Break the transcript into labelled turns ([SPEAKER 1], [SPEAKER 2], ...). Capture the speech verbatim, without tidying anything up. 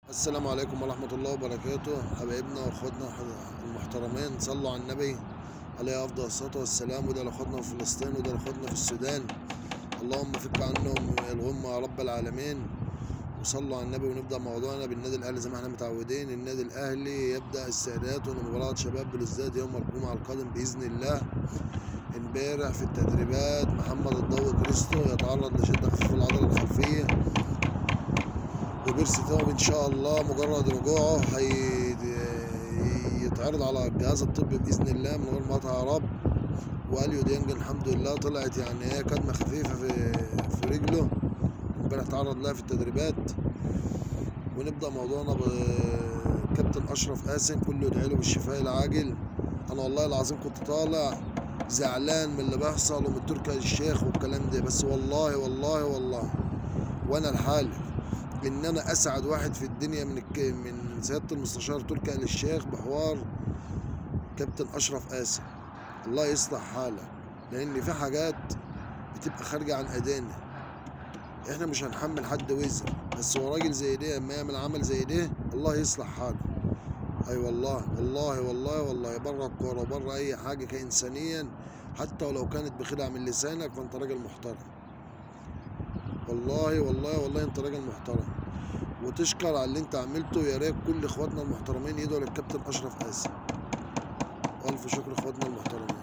[SPEAKER 1] السلام عليكم ورحمة الله وبركاته. حبايبنا واخواتنا المحترمين، صلوا على النبي عليه أفضل الصلاة والسلام. وده لأخواتنا في فلسطين وده لأخواتنا في السودان، اللهم فك عنهم الغمة يا رب العالمين. وصلوا على النبي. ونبدأ موضوعنا بالنادي الأهلي زي ما احنا متعودين. النادي الأهلي يبدأ استعداده لمباراة شباب بلوزداد يوم الجمعة القادم بإذن الله. امبارح في التدريبات محمد الضوء كريستو يتعرض لشدة خفيف العضلة الخلفية، وبيرسي تاو ان شاء الله مجرد رجوعه هيتعرض على الجهاز الطبي باذن الله من غير ما يقطع يا رب. واليو ديانج الحمد لله طلعت يعني هي كدمه خفيفه في في رجله، امبارح تعرض لها في التدريبات. ونبدا موضوعنا بكابتن اشرف قاسم، كله يدعي له بالشفاء العاجل. انا والله العظيم كنت طالع زعلان من اللي بيحصل ومن تركي آل الشيخ والكلام ده، بس والله والله والله وانا الحالف ان انا اسعد واحد في الدنيا من الك... من سياده المستشار تركي آل الشيخ بحوار كابتن اشرف قاسم. الله يصلح حاله، لان في حاجات بتبقى خارجه عن ايدينا، احنا مش هنحمل حد وزر، بس هو راجل زي ده اما يعمل عمل زي ده الله يصلح حاله. اي أيوة والله والله والله والله بره الكوره وبره اي حاجه كانسانيا، حتى ولو كانت بخدعه من لسانك فانت راجل محترم. والله والله والله انت راجل محترم وتشكر على اللي انت عملته. يا ريت كل اخواتنا المحترمين يدعوا للكابتن اشرف قاسم. والف شكر اخواتنا المحترمين.